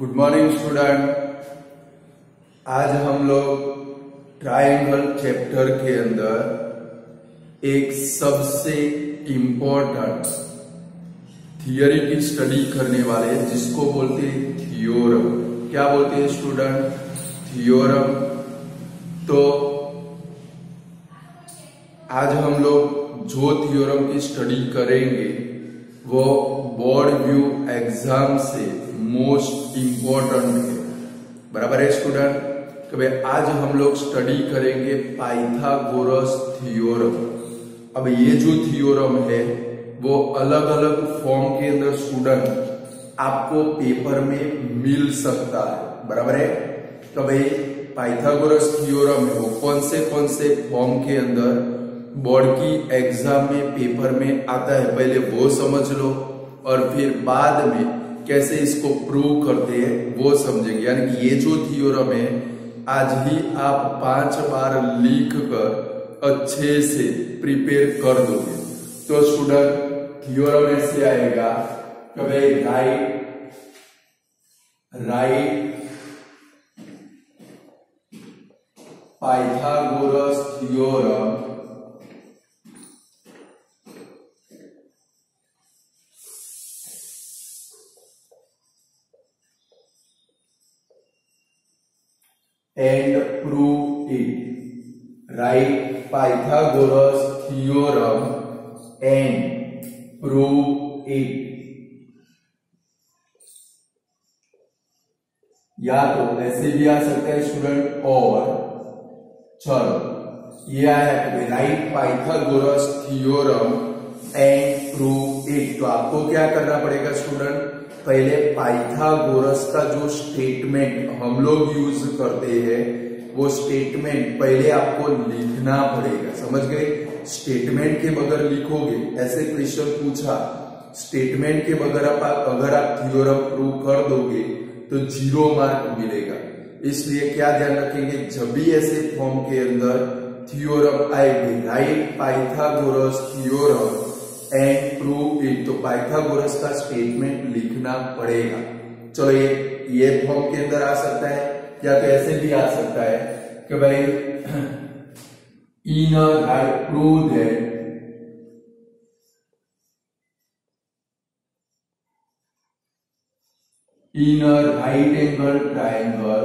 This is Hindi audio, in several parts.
Good morning student. आज हम लोग ट्रायंगल चैप्टर के अंदर एक सबसे इम्पोर्टेंट थियरी की स्टडी करने वाले हैं, जिसको बोलते हैं थियोरम। क्या बोलते हैं स्टूडेंट? थियोरम। तो आज हम लोग जो थियोरम की स्टडी करेंगे वो बोर्ड व्यू एग्जाम से मोस्ट इम्पोर्टेंट है। बराबर है स्टूडेंट? तो भाई आज हम लोग स्टडी करेंगे पाइथागोरस थियोरम। अब ये जो थियोरम है वो अलग अलग फॉर्म के अंदर स्टूडेंट आपको पेपर में मिल सकता है। बराबर है? तो भाई पाइथागोरस थियोरम है वो कौन से फॉर्म के अंदर बोर्ड की एग्जाम में पेपर में आता है, पहले वो समझ लो और फिर बाद में कैसे इसको प्रूव करते हैं वो समझेंगे। यानी कि ये जो थियोरम है आज ही आप 5 बार लिख कर अच्छे से प्रिपेयर कर दोगे। तो स्टूडेंट थियोरम ऐसे आएगा कि भाई right Pythagoras theorem and prove it. Write Pythagoras theorem and prove it. या तो ऐसे भी आ सकता है स्टूडेंट, और चलो ये आया कि write Pythagoras theorem and prove it. तो आपको क्या करना पड़ेगा स्टूडेंट? पहले पाइथागोरस का जो स्टेटमेंट हम लोग यूज करते हैं वो स्टेटमेंट पहले आपको लिखना पड़ेगा। समझ गए? स्टेटमेंट के बगैर लिखोगे, ऐसे क्वेश्चन पूछा, स्टेटमेंट के बगैर अगर आप थियोरम प्रूव कर दोगे तो 0 मार्क मिलेगा। इसलिए क्या ध्यान रखेंगे, जब भी ऐसे फॉर्म के अंदर थियोरम आएगी, write Pythagoras theorem and prove it, तो पाइथागोरस का स्टेटमेंट लिखना पड़ेगा। चलो ये फॉर्म के अंदर आ सकता है, या तो ऐसे भी आ सकता है कि भाई in write prove that in a right angle triangle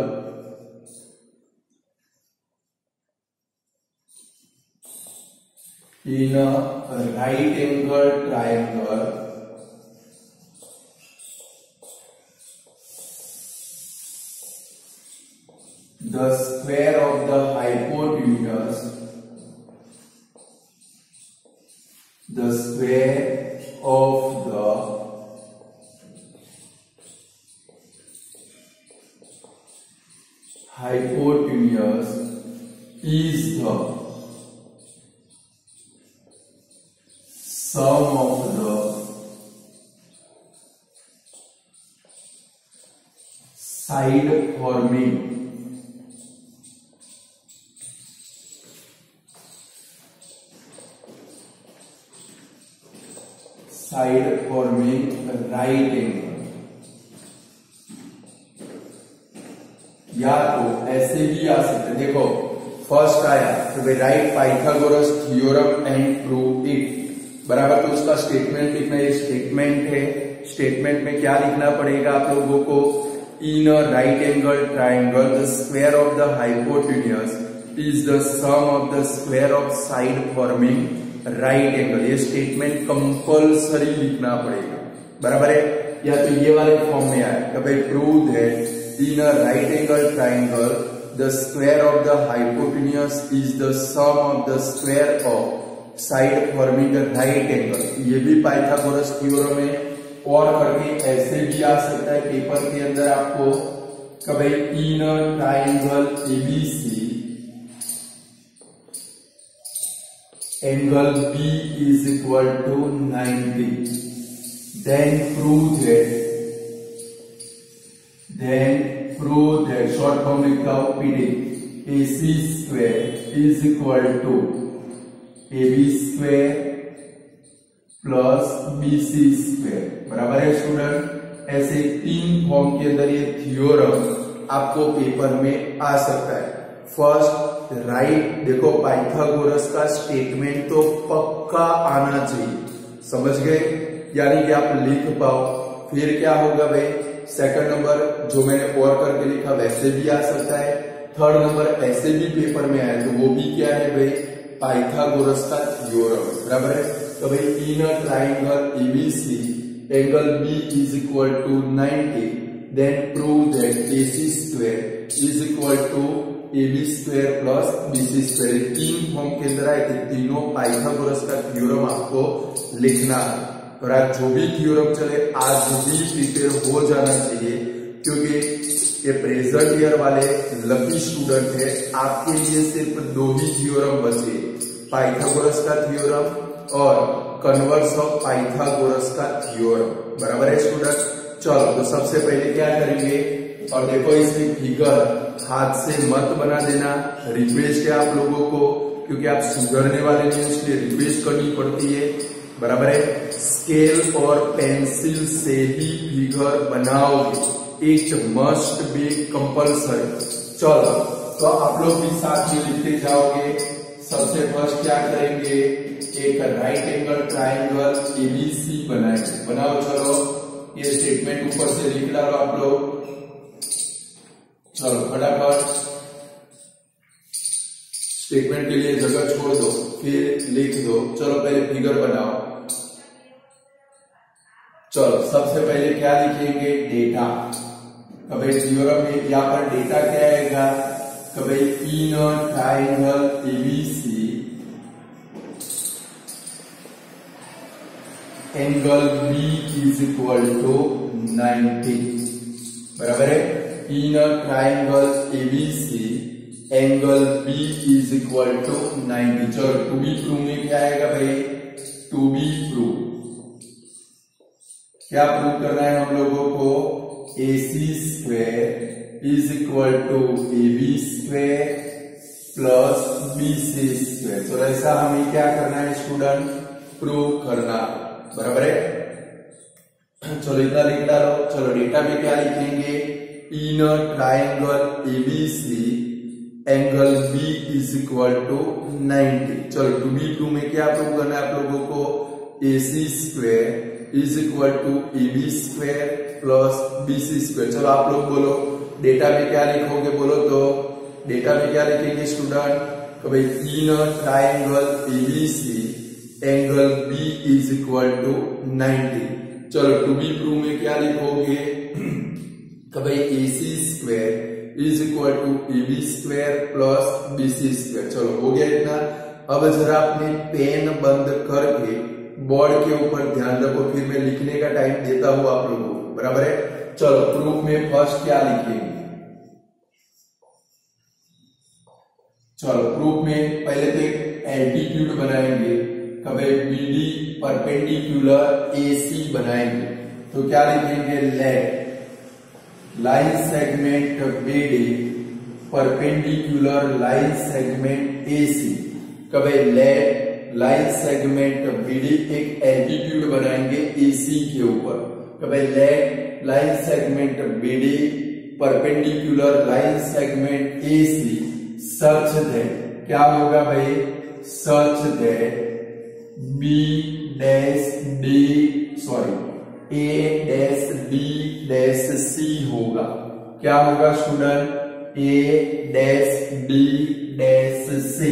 the square of the hypotenuse is the sum of the side forming right angle। या तो ऐसे भी आ सकते, देखो फर्स्ट आया तो भाई right Pythagoras theorem and prove it. बराबर, तो उसका स्टेटमेंट लिखना, ये स्टेटमेंट है। स्टेटमेंट में क्या लिखना पड़ेगा आप लोगों को? In a right angle triangle the square of the hypotenuse is the sum of the square of side forming right angle. ये स्टेटमेंट कंपल्सरी लिखना पड़ेगा। बराबर है? या तो ये वाले फॉर्म में आए कि भाई prove that in a right angle triangle the square of the hypotenuse is the sum of the square of side forming a right angle। ये भी पाइथागोरस थ्योरम है। और करके ऐसे भी आ सकता है पेपर के अंदर आपको कि भाई in a triangle ABC angle B is equal to 90, then prove that short form लिखता हूं PD, AC square is equal to AB square plus BC square. बराबर है स्टूडेंट? ऐसे 3 फॉर्म के अंदर ये थ्योरम आपको पेपर में आ सकता है। फर्स्ट राइट, देखो पाइथागोरस का स्टेटमेंट तो पक्का आना चाहिए, समझ गए, यानी कि आप लिख पाओ। फिर क्या होगा भाई, सेकंड नंबर जो मैंने और करके लिखा वैसे भी आ सकता है। थर्ड नंबर ऐसे भी पेपर में आया तो वो भी क्या है भाई, पाइथागोरस का थ्योरम, बराबर है। तो भाई in a triangle ABC angle B is equal to 90, then prove that AC square is equal to AB square plus BC square. 3 form के अंदर आए थे, तीनों पाइथागोरस का थ्योरम आपको लिखना है। और आज जो भी थ्योरम चले आज भी प्रिपेयर हो जाना चाहिए, क्योंकि ये प्रेजेंट ईयर वाले लकी स्टूडेंट है, आपके लिए सिर्फ 2 ही थ्योरम बचे, पाइथागोरस का थ्योरम और कन्वर्स ऑफ पाइथागोरस का थ्योरम, बराबर है स्टूडेंट। चलो तो सबसे पहले क्या करेंगे, और देखो इसकी फिगर हाथ से मत बना देना, रिक्वेस्ट है आप लोगों को, क्योंकि आप सुधरने वाले नहीं, इसलिए रिक्वेस्ट करनी पड़ती है, बराबर है। स्केल और पेंसिल से ही फिगर बनाओगे, इट मस्ट बी कंपल्सरी। चलो तो आप लोग भी साथ में लिखते जाओगे। सबसे फर्स्ट क्या करेंगे, एक राइट एंगल ट्राइंगल ABC बनाएंगे, बनाओ। चलो ये स्टेटमेंट ऊपर से लिख डालो आप लोग, चलो फटाफट स्टेटमेंट के लिए जगह छोड़ दो, फिर लिख दो। चलो पहले फिगर बनाओ। चलो सबसे पहले क्या लिखेंगे, डेटा। कभी थ्योरम में यहाँ पर डेटा क्या आएगा, कभी in a triangle ABC angle B is equal to 90, बराबर है। In a triangle ABC angle B is equal to 90। चलो टू बी प्रूव में क्या आएगा भाई, टू बी प्रूव क्या प्रूव करना है हम लोगों को, AC square is equal to AB square plus BC square. तो ऐसा हमें क्या करना है स्टूडेंट, प्रूव करना, बराबर है। चलो इतना लिख डालो। चलो डेटा में क्या लिखेंगे, in a triangle ABC angle B is equal to 90। चलो टू बी प्रूव में क्या प्रूव करना है आप लोगों को, AC square is equal to AB square plus BC square. चलो आप लोग बोलो डेटा में क्या लिखोगे, बोलो तो डेटा में क्या लिखेंगे स्टूडेंट, तो भाई in a triangle ABC angle B is equal to 90। चलो टू बी प्रूव में क्या लिखोगे, तो भाई AC square is equal to AB square plus BC square. चलो हो गया इतना। अब जरा अपने पेन बंद करके बोर्ड के ऊपर ध्यान रखो, फिर मैं लिखने का टाइम देता हूं आप लोगों को, बराबर है। चलो प्रूफ में फर्स्ट क्या लिखेंगे, चलो प्रूफ में पहले तो एक एल्टीट्यूड बनाएंगे, कभी BD परपेंडिकुलर AC बनाएंगे। तो क्या लिखेंगे, let line segment BD perpendicular line segment AC। कभी लेट लाइन सेगमेंट BD एक एल्टीट्यूड बनाएंगे AC के ऊपर। कभी let line segment BD perpendicular line segment AC such that क्या होगा भाई, such that B dash D sorry A dash D dash C होगा। क्या होगा student, A dash D dash C।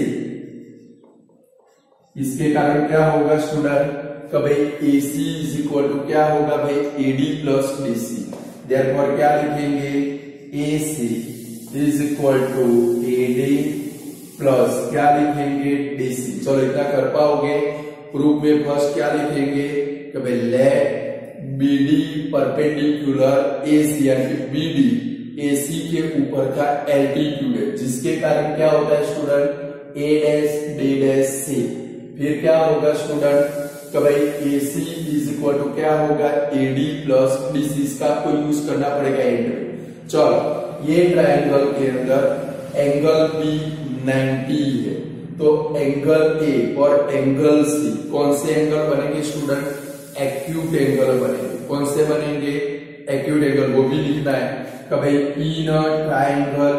इसके कारण क्या होगा स्टूडेंट, कभी AC इज इक्वल टू क्या होगा भाई, AD प्लस DC। देयरफॉर क्या लिखेंगे, AC is equal to AD plus क्या लिखेंगे, DC। चलो इतना कर पाओगे। प्रूफ में फर्स्ट क्या लिखेंगे, कभी लेट BD परपेंडिकुलर AC, यानी BD AC के ऊपर का एल्टीट्यूड है, जिसके कारण क्या होता है student, A dash D dash C। फिर क्या होगा स्टूडेंट, कभी AC इज इक्वल टू क्या होगा, AD प्लस DC। इसका आपको यूज करना पड़ेगा एंड में। चलो ये ट्रायंगल के अंदर एंगल B 90 है, तो एंगल A और एंगल C कौन से एंगल बनेंगे स्टूडेंट, एक्यूट एंगल बनेंगे। कौन से बनेंगे, एक्यूट एंगल वो भी लिखना है कि भाई in triangle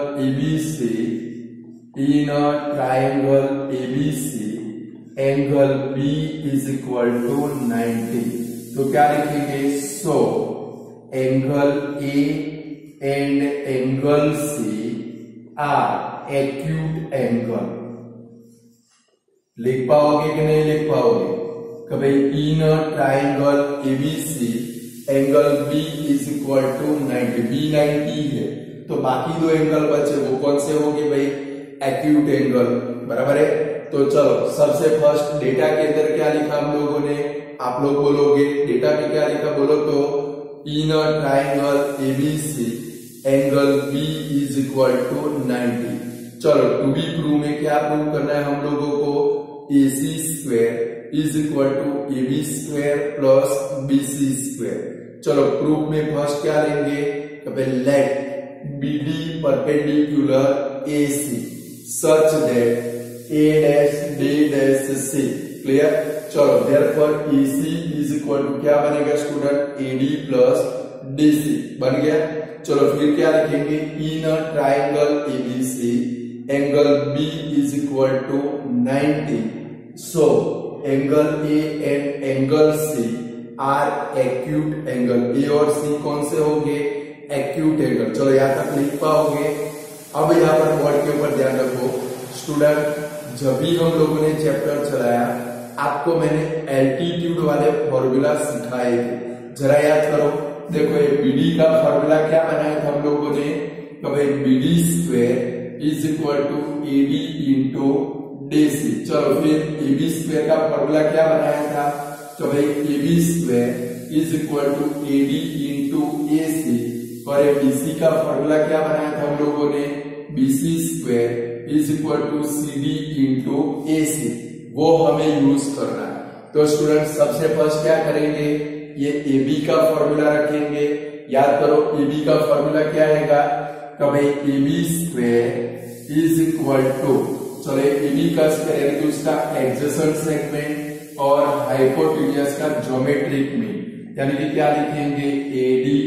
ABC angle B is equal to 90। तो क्या लिखेंगे? So angle A and angle C are acute angle. लिख पाओगे कि नहीं लिख पाओगे? कि भाई in triangle ABC angle B is equal to 90। B 90 है तो बाकी दो एंगल बचे वो कौन से होंगे भाई? Acute angle. बराबर है। तो चलो सबसे फर्स्ट डेटा के अंदर क्या लिखा हम लोगों ने? आप लोग बोलोगे डेटा में क्या लिखा बोलो तो? In triangle ABC angle B is equal to 90। चलो टू बी प्रूव में क्या प्रूव करना है हम लोगों को? AC square is equal to AB square plus BC square. चलो प्रूफ में फर्स्ट क्या लेंगे? Let BD perpendicular AC such that A dash D dash C। Clear? चलो therefore AC is equal to क्या बनेगा स्टूडेंट? AD प्लस DC बन गया। चलो फिर क्या लिखेंगे? In triangle ABC angle B is equal to 90। So angle A and angle C are acute angle. A और C कौन से होंगे? Acute angle. चलो यहाँ तक लिख पाओगे। अब यहाँ पर बोर्ड के ऊपर ध्यान रखो स्टूडेंट, जब भी हम लोगों ने चैप्टर चलाया आपको मैंने एल्टीट्यूड वाले फॉर्मूला सिखाए थे, जरा याद करो। देखो ये BD का फॉर्मूला क्या बनाया था हम लोगों ने? तो भाई BD square is equal to AD into DC। चलो फिर AB स्क्वायर का फॉर्मूला क्या बनाया था? तो भाई AB square is equal to AD into AC। और BC का फॉर्मूला क्या बनाया था हम लोगों ने? BC square is equal to CD into AC। वो हमें यूज करना है। तो स्टूडेंट सबसे फर्स्ट क्या करेंगे? ये AB का फॉर्मूला रखेंगे। याद करो AB का फॉर्मूला क्या आएगा? तो भाई AB square is equal to, चलो AB का स्क्वायर यानी कि उसका एडजेसेंट सेगमेंट और हाइपोटेन्यूज का ज्योमेट्रिक मीन, यानी कि क्या लिखेंगे? AD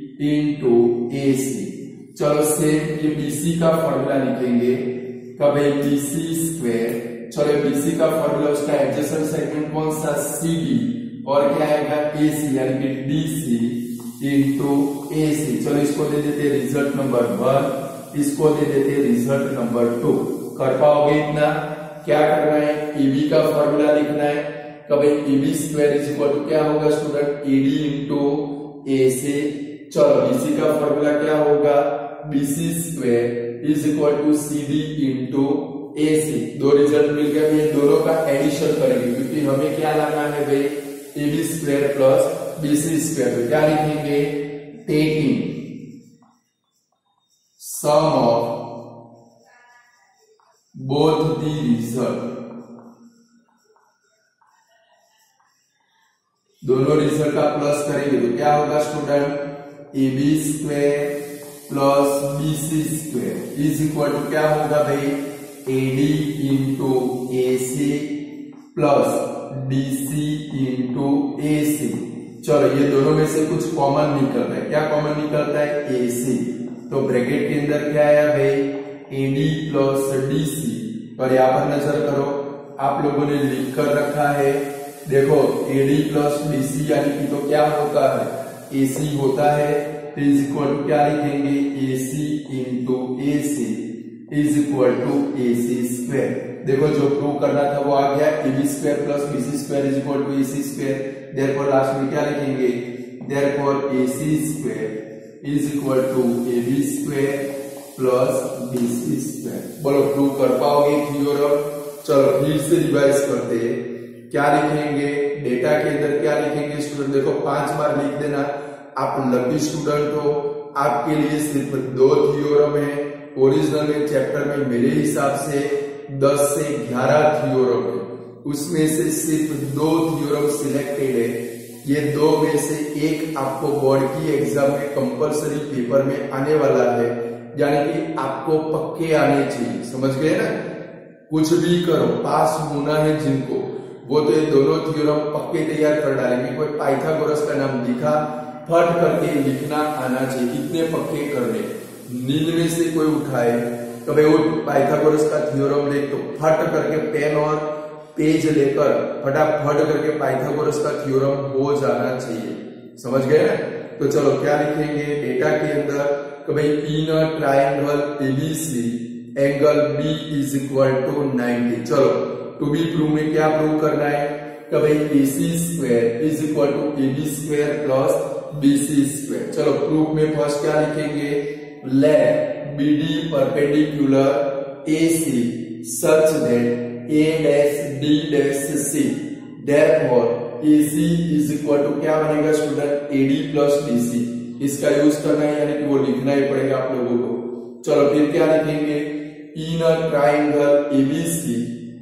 into AC। चलो सेम ये BC का फॉर्मूला लिखेंगे। कब BC स्क्वायर, चलो BC का फॉर्मूला उसका एडजेसेंट सेगमेंट कौन सा? CD। और क्या आएगा? AC यानी कि DC इंटू AC। चलो इसको दे देते रिजल्ट नंबर 1, इसको दे देते रिजल्ट नंबर 2। कर पाओगे इतना? क्या करना है? AB का फॉर्मूला लिखना है। कब AB square is equal to क्या होगा स्टूडेंट? AD into AC। चलो BC का फॉर्मूला क्या होगा? BC square is equal to CD into AC। दो रिजल्ट मिल गए, ये दोनों का एडिशन करेंगे क्योंकि हमें क्या लाना है भाई? AB square plus BC square. तो क्या लिखेंगे? Taking sum of both the result, दोनों रिजल्ट का प्लस करेंगे तो क्या होगा student? AB square plus BC square is equal to क्या होगा भाई? AD into AC plus DC into AC। चलो ये दोनों में से कुछ कॉमन निकलता है। क्या कॉमन निकलता है? AC। तो ब्रैकेट के अंदर क्या आया भाई? AD plus DC। और यहाँ पर नजर करो, आप लोगों ने लिख कर रखा है, देखो AD प्लस DC यानी कि तो क्या होता है? AC होता है। इज इक्वल टू क्या लिखेंगे? AC into AC is equal to AC square. देखो जो प्रूव करना था वो आ गया। AB square plus BC square is equal to AC square. Therefore last में क्या लिखेंगे? Therefore AC square is equal to AB square plus BC square. बोलो प्रूव कर पाओगे थ्योरम? चलो फिर से रिवाइज करते हैं। क्या लिखेंगे? डेटा के अंदर क्या लिखेंगे स्टूडेंट? देखो 5 बार लिख देना। आप लकी स्टूडेंट हो, आपके लिए सिर्फ 2 थ्योरम है। ओरिजिनल में चैप्टर में मेरे हिसाब से 10 से 11 थ्योरम है, उसमें से सिर्फ 2 थ्योरम सिलेक्टेड है। ये 2 में से एक आपको बोर्ड की एग्जाम में कंपलसरी पेपर में आने वाला है, यानी कि आपको पक्के आने चाहिए। समझ गए ना? कुछ भी करो, पास होना है जिनको, वो तो ये दोनों थ्योरम पक्के तैयार कर डालेंगे। कोई पाइथागोरस का नाम लिखा, फट करके लिखना आना चाहिए। कितने पक्के करने, नींद में से कोई उठाए तो भाई वो पाइथागोरस का थ्योरम देख, तो फट करके पेन और पेज लेकर फटाफट करके पाइथागोरस का थ्योरम हो जाना चाहिए। समझ गए ना? तो चलो क्या लिखेंगे डेटा के अंदर कि भाई in a triangle ABC angle B is equal to 90। चलो टू बी प्रूव में क्या प्रूव करना है कि भाई AC square is equal to AB square plus BC square. चलो प्रूफ में फर्स्ट क्या लिखेंगे, let BD perpendicular AC such that A dash D dash C, therefore AC is equal to क्या बनेगा स्टूडेंट, AD plus DC। इसका यूज करना है यानी कि वो लिखना ही पड़ेगा आप लोगों को। चलो फिर क्या लिखेंगे, in a triangle ABC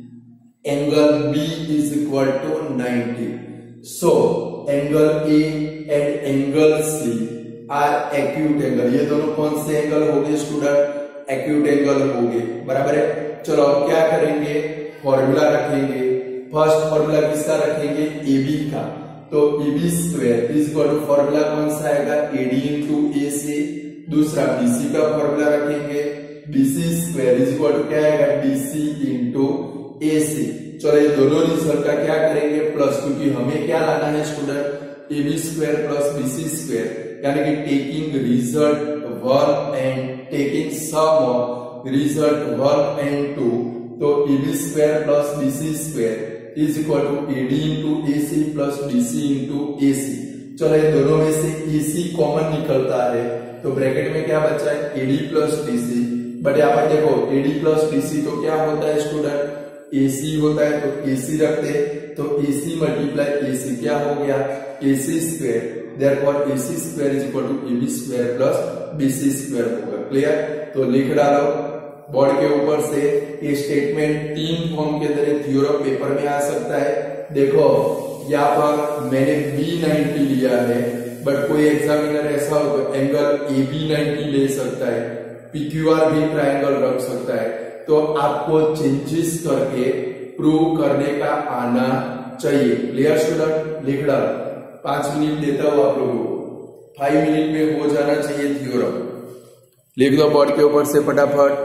angle B is equal to 90, so angle A and angle C are acute angle. ये दोनों कौन से एंगल हो गए स्टूडेंट, एक्यूट एंगल हो गए, बराबर है। चलो अब क्या करेंगे, फॉर्मूला रखेंगे। फर्स्ट फॉर्मूला किसका रखेंगे, AB का, तो AB square is equal to formula कौन सा आएगा, AD इंटू AC। दूसरा BC का फॉर्मूला रखेंगे, BC square is equal to क्या आएगा, DC इंटू AC। चलो ये दोनों रिजल्ट का क्या करेंगे प्लस, क्योंकि हमें क्या लाना है student, AB square plus BC square, यानी कि taking result 1 and taking sum of result 1 and 2, तो AB square plus BC square is equal to AD into AC plus DC into AC। चलो ये दोनों में से AC कॉमन निकलता है, तो ब्रैकेट में क्या बचा है, AD प्लस DC। बट यहाँ पर देखो AD प्लस DC तो क्या होता है स्टूडेंट, AC होता है, तो AC रखते, तो AC मल्टीप्लाई AC क्या हो गया, AC square, therefore AC square is equal to AB square plus BC square होगा। क्लियर? तो लिख डालो बोर्ड के ऊपर से। ये स्टेटमेंट 3 फॉर्म के अंदर थ्योरम पेपर में आ सकता है। देखो यहाँ पर मैंने B90 लिया है, बट कोई एग्जामिनर ऐसा होगा एंगल AB90 ले सकता है, PQR भी ट्रायंगल रख सकता है, तो आपको चेंजेस करके प्रूव करने का आना चाहिए। Clear student? लिख डालो, 5 मिनट देता हूं आप लोगों को, 5 मिनट में हो जाना चाहिए थ्योरम। लिख दो बोर्ड के ऊपर से फटाफट।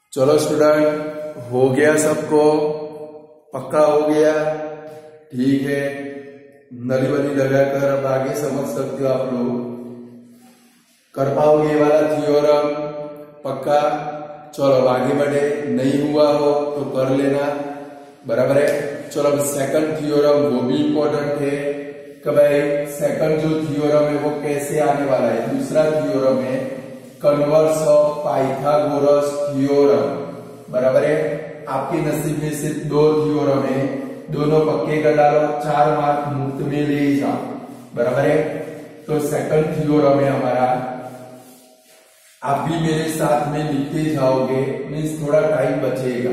चलो स्टूडेंट, हो गया सबको? पक्का हो गया? ठीक है, नली वली लगाकर अब आगे समझ सकते हो आप लोग। कर पाओगे ये वाला थ्योरम? पक्का? चलो आगे बढ़े। नहीं हुआ हो तो कर लेना, बराबर है। चलो अब सेकंड थ्योरम, वो भी इंपॉर्टेंट है कि भाई सेकंड जो थ्योरम है वो कैसे आने वाला है। दूसरा थ्योरम है कन्वर्स ऑफ पाइथागोरस थ्योरम, बराबर है। आपके नसीब में सिर्फ दो थ्योरम है, दोनों पक्के कर डालो, 4 मार्क मुफ्त में ले जाओ, बराबर है। तो सेकंड थ्योरम है हमारा, आप भी मेरे साथ में लिखते जाओगे, मीन्स थोड़ा टाइम बचेगा।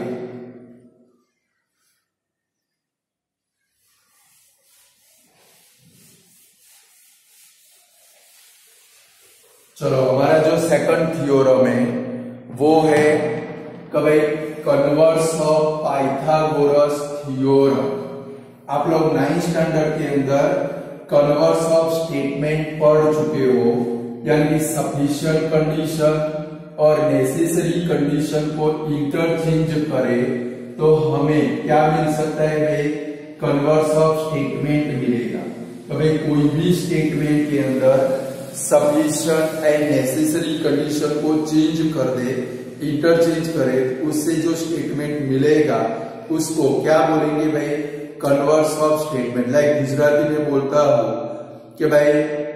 चलो हमारा जो सेकंड थ्योरम है वो है कभी कन्वर्स ऑफ पाइथागोरस थ्योरम। आप लोग 9th स्टैंडर्ड के अंदर कन्वर्स ऑफ स्टेटमेंट पढ़ चुके हो, यानी कि सफिशिएंट कंडीशन और नेसेसरी कंडीशन को इंटरचेंज करे तो हमें क्या मिल सकता है भाई? कन्वर्स ऑफ स्टेटमेंट मिलेगा। तो भाई कोई भी स्टेटमेंट के अंदर सफिशिएंट एंड नेसेसरी कंडीशन को चेंज कर दे, इंटरचेंज करे, उससे जो स्टेटमेंट मिलेगा उसको क्या बोलेंगे भाई? Converse of statement. Like Gujarati में बोलता हूं कि भाई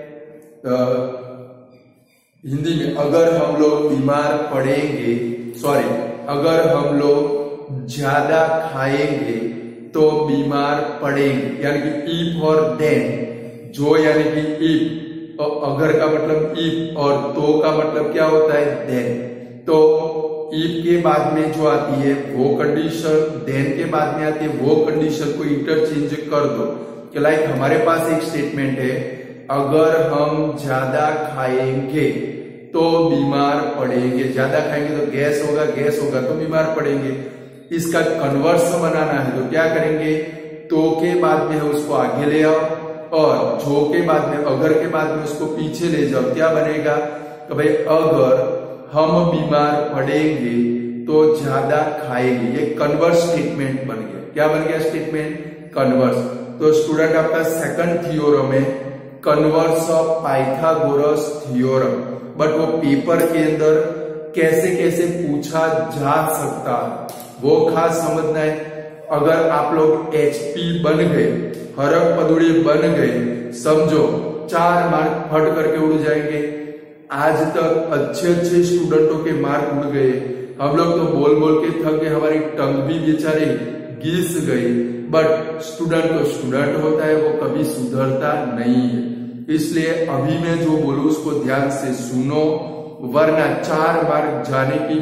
हिंदी में अगर हम लोग बीमार पड़ेंगे, सॉरी, अगर हम लोग ज्यादा खाएंगे तो बीमार पड़ेंगे, यानी कि इफ और देन, जो यानी कि इफ, और अगर का मतलब इफ और तो का मतलब क्या होता है? देन। तो इफ के बाद में जो आती है वो कंडीशन, देन के बाद में आती है वो कंडीशन को इंटरचेंज कर दो। कि लाइक हमारे पास एक स्टेटमेंट है, अगर हम ज्यादा खाएंगे तो बीमार पड़ेंगे। ज्यादा खाएंगे तो गैस होगा, गैस होगा तो बीमार पड़ेंगे। इसका कन्वर्स बनाना है तो क्या करेंगे? तो के बाद में उसको आगे ले आओ और जो के बाद में, अगर के बाद में उसको पीछे ले जाओ। क्या बनेगा? तो भाई अगर हम बीमार पड़ेंगे तो ज्यादा खाएंगे। ये कन्वर्स स्टेटमेंट बन गया। क्या बन गया स्टेटमेंट? कन्वर्स। तो स्टूडेंट आपका सेकंड थ्योरम है converse of Pythagoras theorem, but वो पेपर के अंदर कैसे कैसे पूछा जा सकता है वो खास समझना है। अगर आप लोग HP बन गए, हरक पदुड़ी बन गए, समझो 4 मार्क फट करके उड़ जाएंगे। आज तक अच्छे अच्छे स्टूडेंटों के मार्क उड़ गए, हम लोग तो बोल बोल के थक गए, हमारी टंग भी बेचारे घिस गई। बट स्टूडेंट तो स्टूडेंट होता है, वो कभी सुधरता नहीं है। इसलिए अभी मैं जो बोलूं उसको ध्यान से सुनो, वरना 4 मार्क जाने की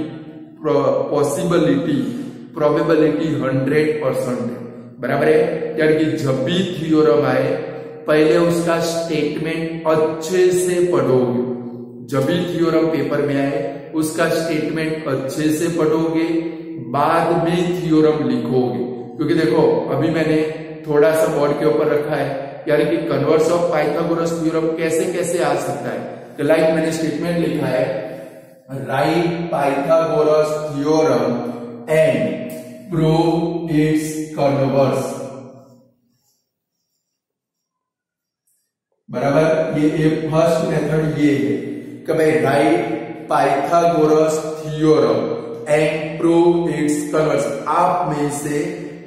प्रोबेबिलिटी 100% है, बराबर है। यानी कि जब भी थ्योरम आए पहले उसका स्टेटमेंट अच्छे से पढ़ोगे। जब भी थ्योरम पेपर में आए उसका स्टेटमेंट अच्छे से पढ़ोगे, बाद में थ्योरम लिखोगे। क्योंकि देखो अभी मैंने थोड़ा सा बोर्ड के ऊपर रखा है, यानी कि कन्वर्स ऑफ पाइथागोरस थ्योरम कैसे कैसे आ सकता है। तो लाइक मैंने स्टेटमेंट लिखा है, right Pythagoras theorem and prove its converse, बराबर। ये फर्स्ट मेथड ये है कि भाई right Pythagoras theorem and prove its converse. आप में से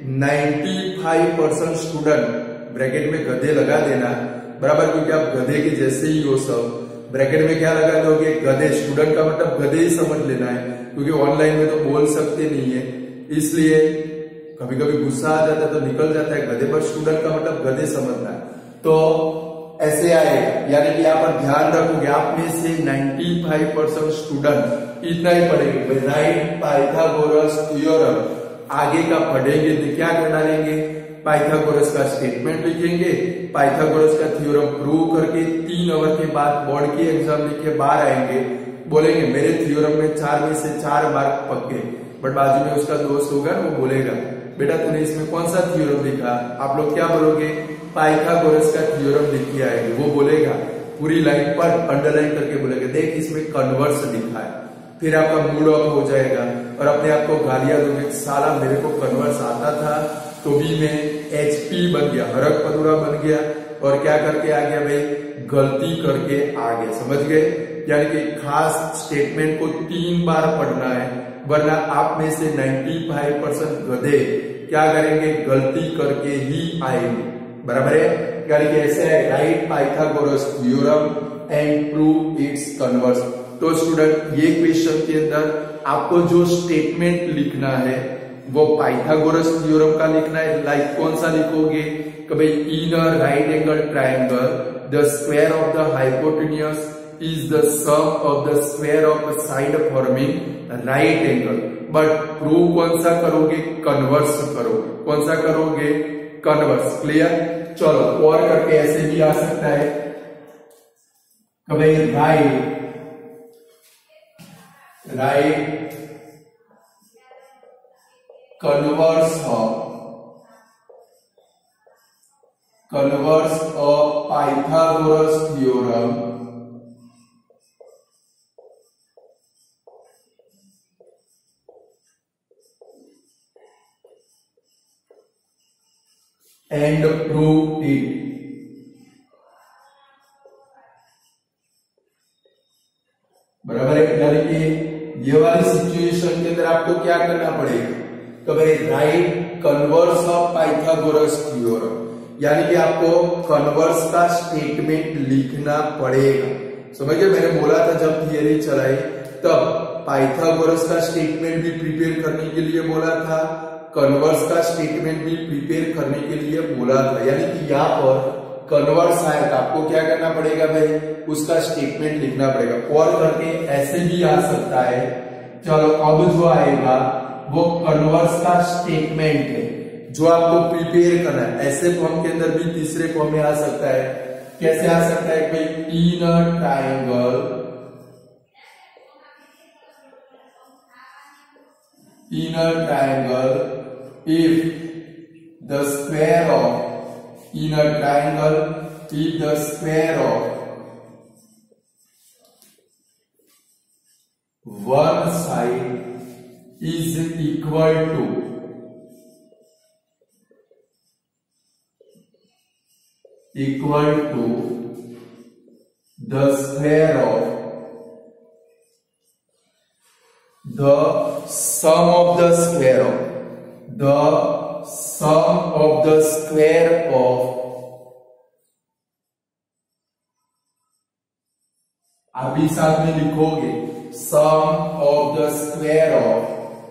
95% स्टूडेंट, ब्रैकेट में गधे लगा देना, बराबर, क्योंकि आप गधे के जैसे ही हो सब। ब्रैकेट में क्या लगा दोगे? गधे। स्टूडेंट का मतलब गधे ही समझ लेना है, क्योंकि ऑनलाइन में तो बोल सकते नहीं है, इसलिए कभी कभी गुस्सा आ जाता है तो निकल जाता है गधे, पर स्टूडेंट का मतलब गधे समझना है। तो ऐसे आएगा, यानी कि यहाँ पर ध्यान रखोगे, आप में से 95% स्टूडेंट इतना ही पढ़ेंगे, राइट पाइथागोरस थ्योरम। आगे का पढ़ेंगे तो क्या कर डालेंगे? पाइथागोरस का स्टेटमेंट लिखेंगे, पाइथागोरस का थ्योरम प्रूव करके 3 आवर के बाद बोर्ड की एग्जाम लिखे बाहर आएंगे, बोलेंगे मेरे थ्योरम में 4 में से 4 मार्क पक्के। बट बाजू में उसका दोस्त होगा, वो बोलेगा बेटा तूने इसमें कौन सा थ्योरम लिखा? आप लोग क्या बोलोगे? पाइथागोरस का थ्योरम लिख के आएंगे। वो बोलेगा पूरी लाइन पर अंडरलाइन करके बोलेगा देख इसमें कन्वर्स लिखा है। फिर आपका मूड ऑफ हो जाएगा, और अपने आप को गालियां दोगे, साला मेरे को कन्वर्स आता था तो भी मैं HP बन गया, हरक पदुरा बन गया, और क्या करके आ गया भाई, गलती करके आ गया। समझ गए? यानी कि खास स्टेटमेंट को 3 बार पढ़ना है, वरना आप में से 95% गधे क्या करेंगे, गलती करके ही आएंगे। बराबर है? यानी कि ऐसे है, right Pythagoras theorem and prove its converse. तो स्टूडेंट ये क्वेश्चन के अंदर आपको जो स्टेटमेंट लिखना है वो पाइथागोरस थ्योरम का लिखना है। लाइक कौन सा लिखोगे कि भाई in a right angle triangle the square of the hypotenuse is the sum of the square of the side forming right angle. But prove कौन सा करोगे, कन्वर्स करोगे। कौन सा करोगे, कन्वर्स। क्लियर? चलो और करके ऐसे भी आ सकता है कि भाई right converse of Pythagoras theorem and prove it. बराबर है? यानी कि ये वाली सिचुएशन के अंदर आपको क्या करना पड़ेगा, तो भाई right converse of Pythagoras theorem, यानी कि आपको कन्वर्स का स्टेटमेंट लिखना पड़ेगा। समझ गए? मैंने बोला था जब थियरी चलाई तब पाइथागोरस का स्टेटमेंट भी प्रिपेयर करने के लिए बोला था, कन्वर्स का स्टेटमेंट भी प्रिपेयर करने के लिए बोला था। यानी कि यहाँ पर कन्वर्स आया तो आपको क्या करना पड़ेगा भाई, उसका स्टेटमेंट लिखना पड़ेगा। और करके ऐसे भी आ सकता है। चलो अब जो आएगा वो कन्वर्स का स्टेटमेंट है जो आपको प्रिपेयर करना है। ऐसे फॉर्म के अंदर भी तीसरे फॉर्म में आ सकता है। कैसे आ सकता है भाई, in a triangle if the square of in a triangle if the square of one side is equal to the square of the sum of the square of आप भी साथ में लिखोगे, sum of the square of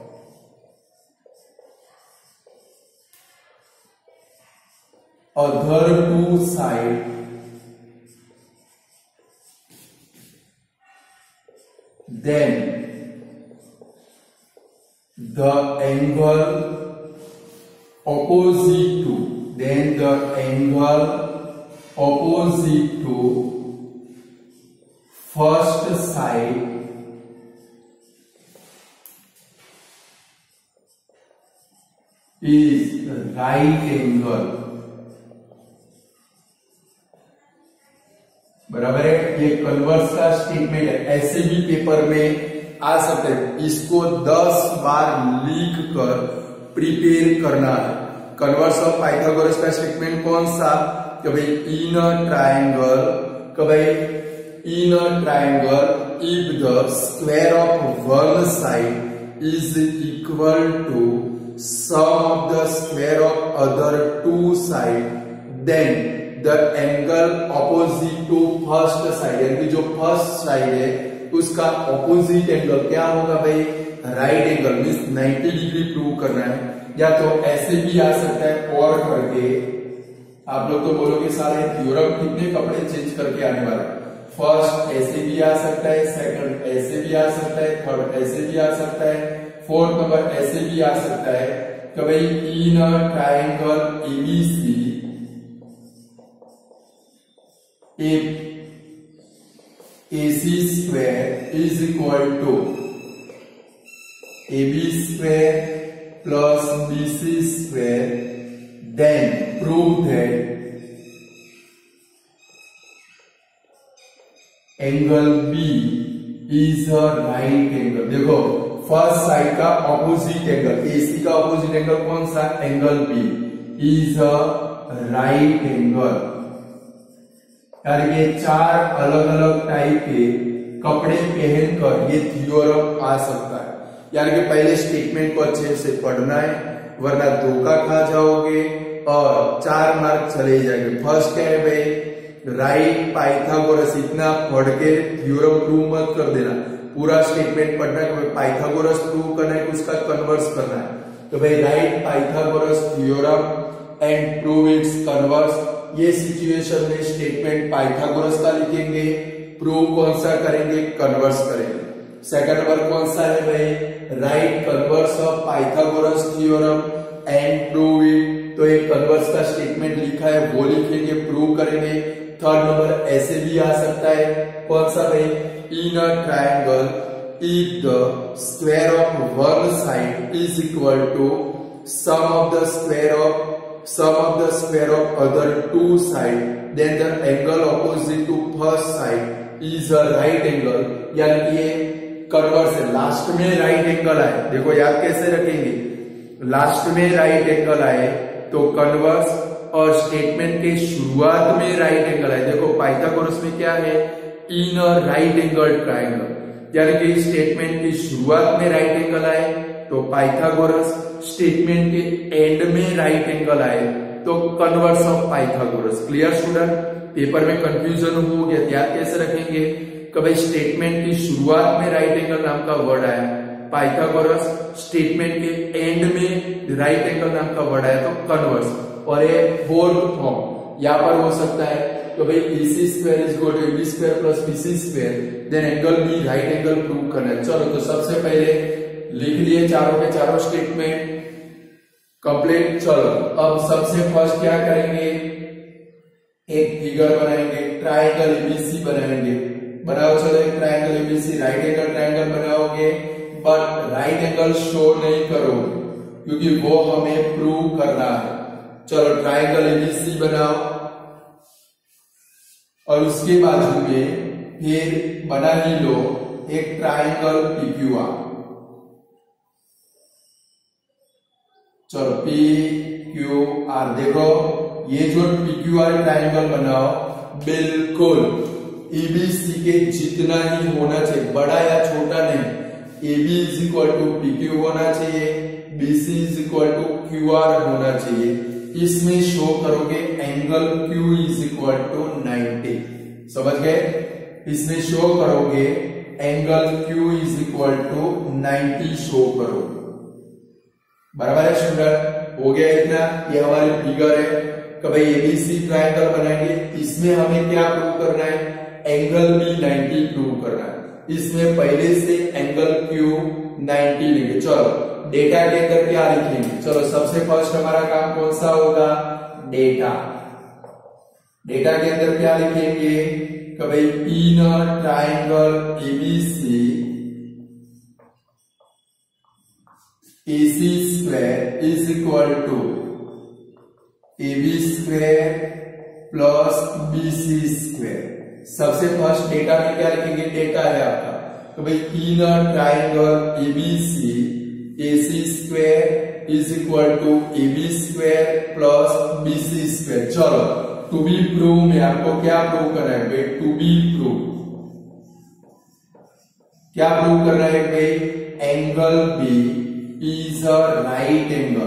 other two sides then the angle opposite to first side is right angle। बराबर है? ये कन्वर्स का स्टेटमेंट है। ऐसे भी पेपर में आ सकते हैं। इसको 10 बार लिख कर प्रिपेयर करना है। कन्वर्स ऑफ पाइथागोरस का स्टेटमेंट कौन सा, कि भाई in a triangle if the square of one side is equal to sum of the square of other two side then the angle opposite to first side, यानी जो फर्स्ट साइड है उसका ऑपोजिट एंगल क्या होगा भाई, right angle. Means 90 degree prove करना है। या तो ऐसे भी आ सकता है और करके आप लोग तो बोलोगे सारे थ्योरम कितने कपड़े चेंज करके आने वाला है। फर्स्ट ऐसे भी आ सकता है, सेकंड ऐसे भी आ सकता है, थर्ड ऐसे भी आ सकता है, फोर्थ नंबर ऐसे भी आ सकता है कि भाई in a triangle ABC AC square is equal to AB square plus BC square, then prove that angle B is a right angle। देखो फर्स्ट साइड का ऑपोजिट एंगल, एसी का ऑपोजिट एंगल कौन सा, angle B is a right angle. यानी कि चार अलग अलग टाइप के कपड़े पहनकर ये थ्योरम आ सकता है। यानी कि पहले स्टेटमेंट को अच्छे से पढ़ना है, वरना धोखा खा जाओगे और 4 मार्क चले जाएंगे। फर्स्ट क्या है भाई, राइट पाइथागोरस, इतना पढ़ के थ्योरम प्रूव मत कर देना, पूरा स्टेटमेंट पढ़ना है। पाइथागोरस प्रूव करना है, उसका कन्वर्स करना है। तो भाई right Pythagoras theorem and prove its converse. ये सिचुएशन में स्टेटमेंट पाइथागोरस का लिखेंगे, प्रूव कौन सा करेंगे, कन्वर्स करेंगे। सेकंड नंबर कौन सा है भाई, right converse of Pythagoras theorem and prove it. तो एक कन्वर्स का स्टेटमेंट लिखा है वो लिखेंगे, प्रूव करेंगे। थर्ड नंबर ऐसे भी आ सकता है, कौन सा भाई, in a triangle if the square of one side is equal to sum of the square of other two side, then the angle opposite to first side is a right angle. यानी कि ये कन्वर्स है, लास्ट में राइट एंगल आए, देखो याद कैसे रखेंगे, लास्ट में राइट एंगल आए तो कन्वर्स, और स्टेटमेंट के शुरुआत में राइट एंगल आए, देखो पाइथागोरस में क्या है, in a right angle triangle. यानी कि स्टेटमेंट की शुरुआत में राइट एंगल आए तो पाइथागोरस, स्टेटमेंट के एंड में राइट एंगल आए तो converse of Pythagoras. Clear student, paper में कंफ्यूजन हो गया, याद कैसे रखेंगे, कभी स्टेटमेंट की शुरुआत में राइट एंगल नाम का वर्ड आया पाइथागोरस, स्टेटमेंट के एंड में राइट एंगल नाम का वर्ड आया तो कन्वर्स। और ये बोल्ड फॉर्म यहाँ पर हो सकता है, तो भाई AC square is equal to AB square plus BC square, then angle B right angle prove करना है। चलो तो सबसे पहले लिख लिए चारों के चारों स्टेटमेंट कंप्लीट। चलो अब सबसे फर्स्ट क्या करेंगे, एक फिगर बनाएंगे, ट्रायंगल ABC बनाएंगे। बनाओ, चलो एक triangle ABC, right angle triangle बनाओगे, बट राइट एंगल शो नहीं करोगे क्योंकि वो हमें प्रूव करना है। चलो ट्रायंगल ABC बनाओ और उसके बाजू में फिर बना ही लो एक ट्रायंगल PQR। चलो PQR, देखो ये जो PQR ट्रायंगल बनाओ बिल्कुल ABC के जितना ही होना चाहिए, बड़ा या छोटा नहीं। AB is equal to PQ होना चाहिए, BC is equal to QR होना चाहिए। इसमें शो करोगे angle Q is equal to 90, समझ गए, इसमें शो करोगे angle Q is equal to 90 show करोगे। बराबर है स्टूडेंट, हो गया इतना। ये हमारी फिगर है, कभी ABC ट्रायंगल बनाएंगे, इसमें हमें क्या प्रूव करना है, एंगल B 90 प्रूव करना है। इसमें पहले से एंगल Q 90 लेंगे। चलो डेटा के अंदर क्या लिखेंगे, चलो सबसे फर्स्ट हमारा काम कौन सा होगा, डेटा। डेटा के अंदर क्या लिखेंगे, कभी in a triangle ABC AC square is equal to AB square plus BC square. सबसे फर्स्ट डेटा में क्या लिखेंगे, डेटा है आपका, तो भाई in a triangle ABC AC square is equal to AB square plus BC square. चलो टू बी प्रूव में आपको क्या प्रूव करना है भाई, टू बी प्रूव, क्या प्रूव करना है भाई, angle B is a right angle.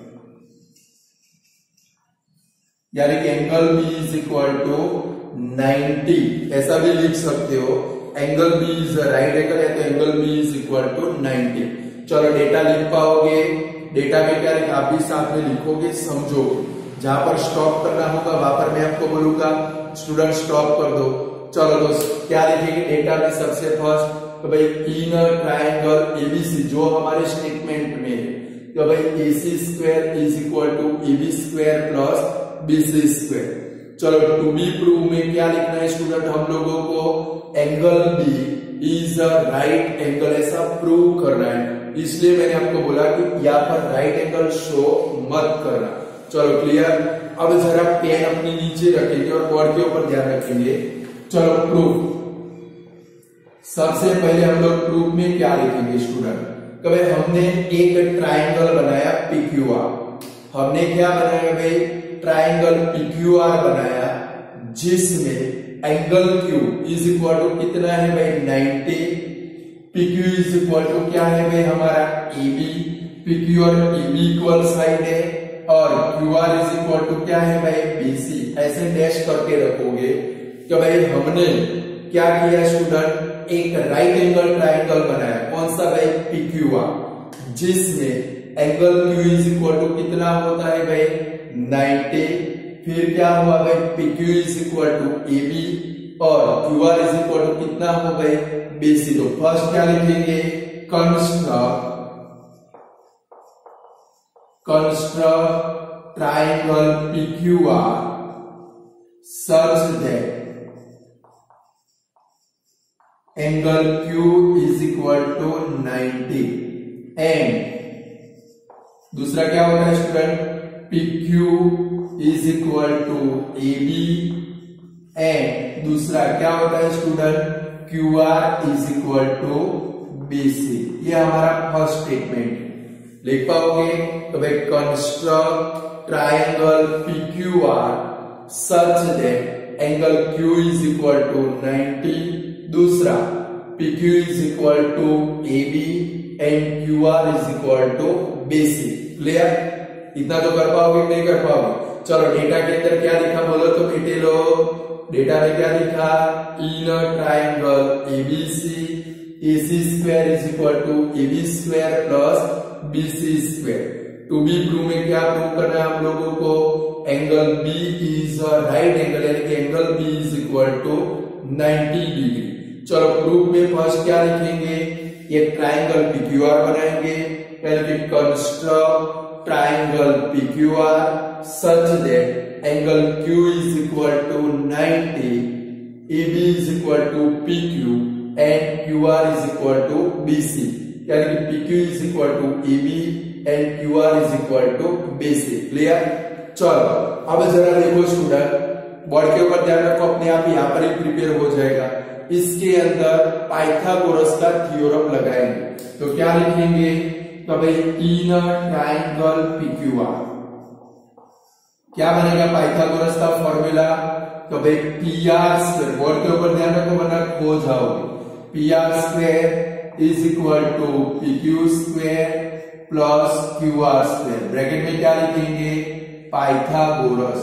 यानी कि angle B is equal to 90, ऐसा भी लिख सकते हो, angle B is a right angle है तो angle B is equal to 90। चलो डेटा लिख पाओगे, डेटा में क्या लिखा आप भी साथ में लिखोगे, समझोगे, जहां पर स्टॉप करना होगा वहां पर मैं आपको बोलूंगा स्टूडेंट स्टॉप कर दो। चलो दोस्त क्या लिखेंगे डेटा में, सबसे फर्स्ट तो भाई इन अ ट्रायंगल ABC जो हमारे स्टेटमेंट में है, तो भाई AC square is equal to AB square plus BC square. चलो टू बी प्रूव में क्या लिखना है स्टूडेंट, हम लोगों को angle B is a right angle ऐसा प्रूव करना है, इसलिए मैंने आपको बोला कि यहाँ पर राइट एंगल शो मत करना। चलो क्लियर, अब जरा पेन अपनी नीचे रखेंगे और बोर्ड के ऊपर ध्यान रखेंगे। चलो प्रूफ, सबसे पहले हम लोग प्रूफ में क्या लिखेंगे स्टूडेंट, कि भाई हमने एक ट्राइंगल बनाया PQR। हमने क्या बनाया भाई, ट्राइंगल PQR बनाया, जिसमें angle Q is equal to कितना है भाई 90, PQ इज इक्वल टू क्या है भाई हमारा AB, PQ और AB इक्वल साइड है, और QR इज इक्वल टू क्या है भाई BC। ऐसे डैश करके रखोगे कि भाई हमने क्या किया स्टूडेंट, एक राइट एंगल ट्राइंगल बनाया, कौन सा भाई PQR, जिसमें angle Q is equal to कितना होता है भाई 90, फिर क्या हुआ भाई PQ is equal to AB और QR इज इक्वल टू कितना हो भाई BC। तो फर्स्ट क्या लिखेंगे, construct triangle PQR such that angle Q is equal to 90 and दूसरा क्या होता है student, PQ is equal to AB and दूसरा क्या होता है student, QR is equal to BC। ये हमारा फर्स्ट स्टेटमेंट लिख पाओगे। तो भाई construct triangle PQR such that angle Q is equal to 90, दूसरा PQ is equal to AB and QR is equal to BC। Clear, इतना तो कर पाओगे नहीं कर पाओगे। चलो डेटा के अंदर क्या लिखा बोलो तो बेटे लोग, डेटा में क्या लिखा, in triangle ABC AC square is equal to AB square plus BC square. To be prove में क्या प्रूव करना है हम लोगों को, angle B is right angle, यानी कि angle B is equal to 90 degree. चलो प्रूफ में फर्स्ट क्या लिखेंगे, एक ट्राइंगल PQR बनाएंगे, यानी कि construct triangle PQR such that angle Q is equal to 90, AB is equal to PQ and QR is equal to BC, यानी कि PQ is equal to AB and QR is equal to BC। Clear, चलो अब जरा देखो स्टूडेंट, बोर्ड के ऊपर ध्यान रखो, अपने आप यहाँ पर ही प्रिपेयर हो जाएगा। इसके अंदर पाइथागोरस का थ्योरम लगाएंगे, तो क्या लिखेंगे, तो भाई इन ट्राइंगल PQR क्या बनेगा पाइथागोरस का फॉर्मूला, तो भाई PR स्क्वायर, बोर्ड के ऊपर ध्यान रखो वरना खो जाओगे, PR square is equal to PQ square plus QR square, bracket में क्या लिखेंगे पाइथागोरस,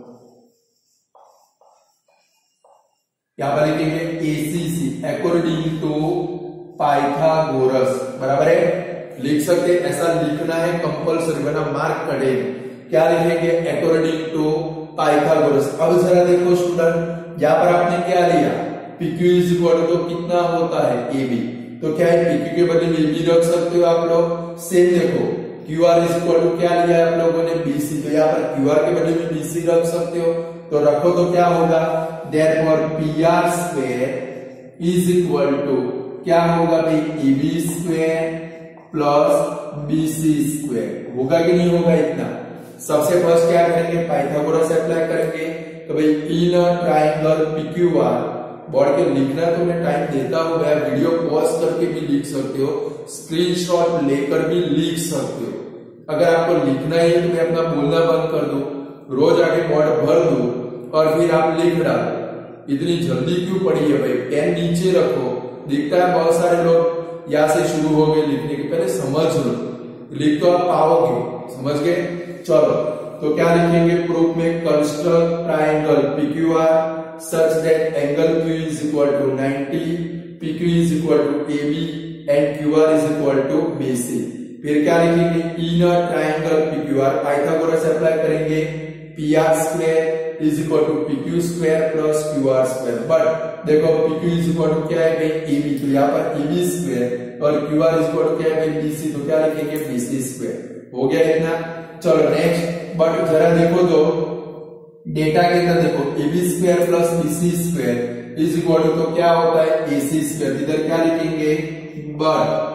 यहां पर लिखेंगे ACC अकॉर्डिंग टू पाइथागोरस, बराबर है, लिख सकते, ऐसा लिखना है कंपल्सरी वरना मार्क कटेगा। क्या लिखेंगे अकॉर्डिंग टू पाइथागोरस। अब जरा देखो स्टूडेंट, यहां पर आपने क्या लिया, PQ इज इक्वल टू कितना होता है AB, तो क्या है PQ के बदले में AB रख सकते हो आप लोग। सेम देखो QR इज इक्वल टू क्या लिया है आप लोगों ने BC, तो यहाँ पर QR के बदले में BC रख सकते हो, तो रखो तो क्या होगा, therefore PR square is equal to क्या होगा भाई AB square plus BC square, होगा कि नहीं होगा इतना। सबसे फर्स्ट क्या करेंगे पाइथागोरस अप्लाई करेंगे, तो भाई इन ट्राइंगल PQR, बोर्ड के लिखना तो मैं टाइम देता हूँ, वीडियो पॉज करके भी लिख सकते हो, स्क्रीनशॉट लेकर भी लिख सकते हो। अगर आपको लिखना है तो मैं अपना बोलना बंद कर दूं, रोज आगे बोर्ड भर दूं और फिर आप लिख डालो, इतनी जल्दी क्यों पड़ी है भाई, पेन नीचे रखो। दिखता है बहुत सारे लोग यहाँ से शुरू हो गए लिखने के, पहले समझ लो, लिख तो आप पाओगे, समझ गए। चलो तो क्या लिखेंगे प्रूफ में, construct triangle PQR such that angle Q is equal to 90, PQ is equal to AB and QR is equal to BC। फिर क्या लिखेंगे, in triangle PQR Pythagoras apply करेंगे, PR square is equal to PQ square plus QR square, but देखो PQ इज इक्वल टू क्या है भाई AB, तो यहाँ पर AB स्क्वायर और QR इज इक्वल टू क्या है भाई BC, तो क्या लिखेंगे BC स्क्वायर। हो गया इतना। चलो नेक्स्ट, बट जरा देखो तो डेटा के अंदर देखो AB square plus BC square is equal to, तो क्या होता है AC स्क्वायर, इधर क्या लिखेंगे, but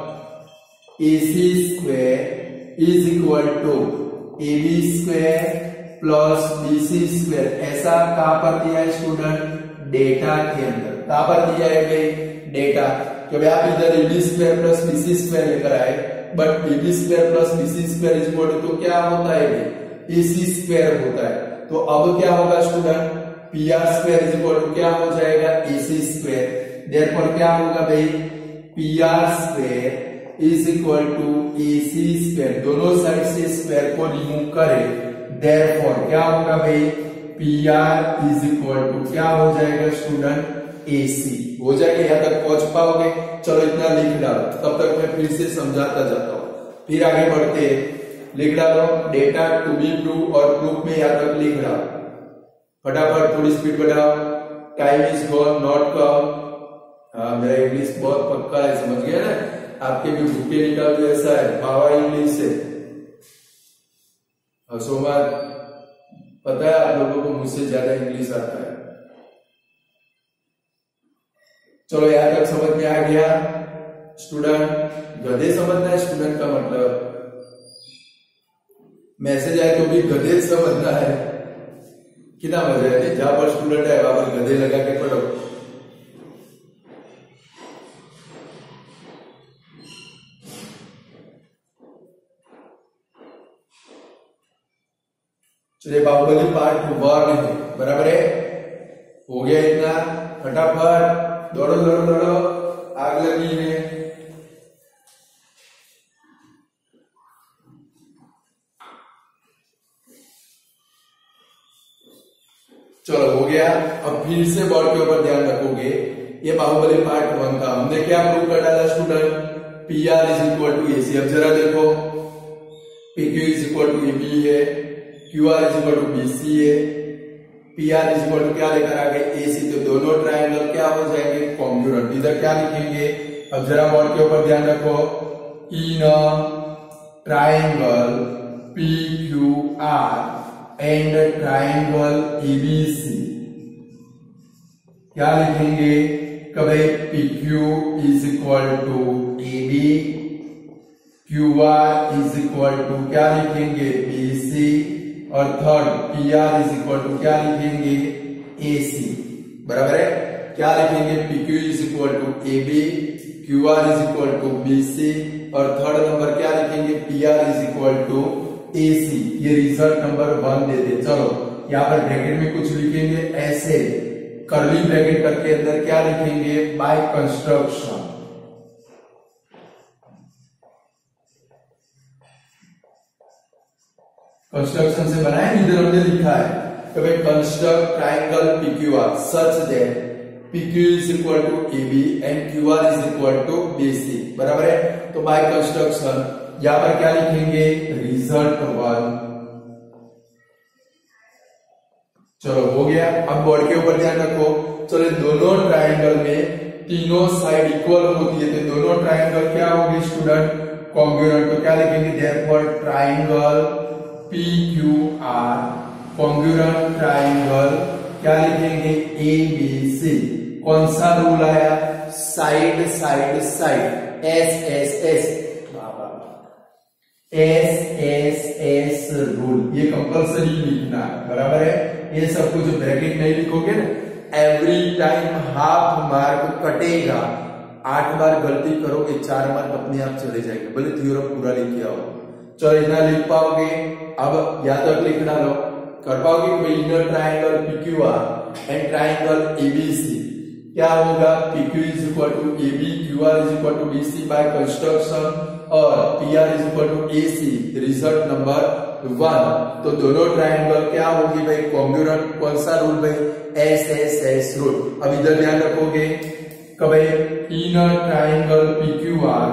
AC square is equal to AB square plus BC square. ऐसा कहां पर दिया है स्टूडेंट, डेटा के अंदर, कहां पर दिया है भाई डेटा, कि भाई आप इधर AB square plus BC square लेकर आए, but AB square plus BC square is equal to, तो क्या होता है AC स्क्वायर होता है। तो अब क्या होगा student, PR square is equal to क्या हो जाएगा AC स्क्वायर। देयरफॉर क्या होगा भाई, PR square is equal to AC square. दोनों साइड से स्क्वायर को रिमूव करें, देयरफॉर क्या होगा भाई, PR इज इक्वल टू क्या हो जाएगा स्टूडेंट, AC हो जाएगा। यहां तक पहुंच पाओगे? चलो इतना लिख डालो, तब तक मैं फिर से समझाता जाता हूं, फिर आगे बढ़ते हैं। लिख डालो डेटा टू बी प्रूव और प्रूफ में यहां तक लिख डालो, फटाफट थोड़ी स्पीड बढ़ाओ। Time is gone not come. हाँ मेरा इंग्लिश बहुत पक्का है, समझ गया ना, आपके भी भूखे निकाल दो ऐसा है, पावर इंग्लिश से। सोमवार पता है आप लोगों को मुझसे ज्यादा इंग्लिश आता है। चलो यहां तक समझ में आ गया स्टूडेंट? गधे समझना है स्टूडेंट का मतलब, मैसेज आए तो भी गधे समझना है। कितना मजा है, जहां पर स्टूडेंट है वहां पर गधे लगा के पढ़ो। चलिए बाहुबली पार्ट 1 है, बराबर है, हो गया इतना, फटाफट दौड़ो दौड़ो दौड़ो, आग लगी है। चलो हो गया। अब फिर से बोर्ड के ऊपर ध्यान रखोगे, ये बाहुबली पार्ट 1 था, हमने क्या प्रूव कर डाला student, PR is equal to AC। अब जरा देखो, PQ is equal to AB है, QR is equal to BC है, PR इज इक्वल टू क्या लेकर आ गए AC। तो दोनों ट्रायंगल क्या हो जाएंगे, कॉन्ग्रुएंट। इधर क्या लिखेंगे, अब जरा बोर्ड के ऊपर ध्यान रखो, in triangle PQR and triangle ABC क्या लिखेंगे, कभी PQ is equal to AB, QR is equal to क्या लिखेंगे BC, और third PR is equal to क्या लिखेंगे AC, बराबर है। क्या लिखेंगे, PQ is equal to AB, QR is equal to BC, और थर्ड नंबर क्या लिखेंगे, PR is equal to AC। ये रिजल्ट नंबर 1 देते। चलो यहाँ पर ब्रैकेट में कुछ लिखेंगे ऐसे, कर्ली ब्रैकेट करके अंदर क्या लिखेंगे, बाय कंस्ट्रक्शन। कंस्ट्रक्शन से बनाए, इधर हमने लिखा है कि भाई construct triangle PQR such that PQ is equal to AB and QR is equal to BC, बराबर है। तो बाय कंस्ट्रक्शन यहां पर क्या लिखेंगे, रिजल्ट 1। चलो हो गया। अब बोर्ड के ऊपर ध्यान रखो, चलो दोनों ट्रायंगल में तीनों साइड इक्वल होती है, तो दोनों ट्रायंगल क्या होगी स्टूडेंट, कॉन्ग्रुएंट। तो क्या लिखेंगे, therefore triangle PQR congruent triangle क्या लिखेंगे, ABC। कौन सा रूल आया, side side side, SSS rule, ये कंपल्सरी लिखना, बराबर है। ये सब कुछ ब्रैकेट नहीं लिखोगे ना, एवरी टाइम हाफ मार्क कटेगा। 8 बार गलती करोगे 4 मार्क अपने आप चले जाएंगे, भले थ्योरम पूरा लिख आओ। चलो इतना लिख पाओगे, अब या तक लिख डालो, कर पाओगे कि in a triangle PQR and triangle ABC क्या होगा, PQ is equal to AB, QR is equal to BC by construction, और PR is equal to AC, result number 1। तो दोनों ट्रायंगल क्या होगी भाई, कॉन्ग्रुएंट। कौन सा रूल भाई, SSS रूल। अब इधर ध्यान रखोगे कि भाई इनर ट्रायंगल PQR,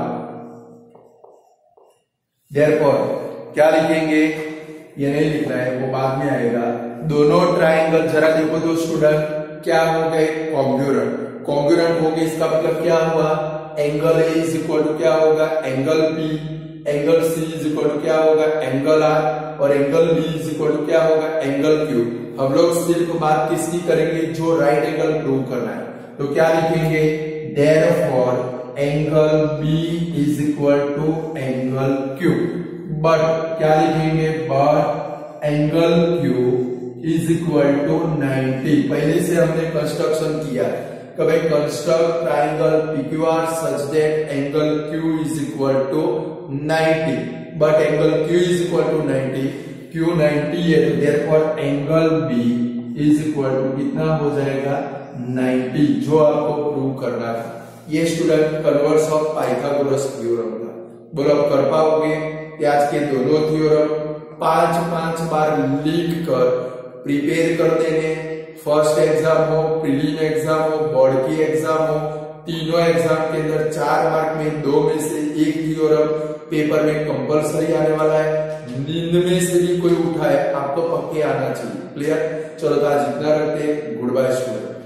देयरफॉर क्या लिखेंगे, ये नहीं लिखना है, वो बाद में आएगा। दोनों ट्रायंगल जरा देखो तो स्टूडेंट क्या हो गए, कॉन्ग्रुएंट। कॉन्ग्रुएंट हो गए, इसका मतलब क्या हुआ, angle A is equal to क्या होगा, angle P, angle C is equal to क्या होगा, एंगल R, और angle B is equal to क्या होगा, एंगल Q। हम लोग सिर्फ बात किसकी करेंगे, जो राइट एंगल प्रूव करना है। तो क्या लिखेंगे, therefore angle B is equal to angle Q, but क्या लिखेंगे, but angle Q is equal to 90। पहले से हमने कंस्ट्रक्शन किया, कि भाई construct triangle PQR such that angle Q is equal to 90, but angle Q is equal to 90, Q 90 है तो therefore angle B is equal to कितना हो जाएगा 90, जो आपको प्रूव करना था। ये student converse of Pythagoras theorem था। बोलो आप कर पाओगे? आज के दोनों थ्योरम 5-5 बार लिख कर प्रिपेयर कर देने। फर्स्ट एग्जाम हो, प्रीलिम एग्जाम हो, बोर्ड की एग्जाम हो, तीनों एग्जाम के अंदर 4 मार्क में 2 में से एक थ्योरम पेपर में कंपलसरी आने वाला है। नींद में से भी कोई उठाए आपको पक्के आना चाहिए। क्लियर? चलो तो आज इतना रखते हैं। Good bye student.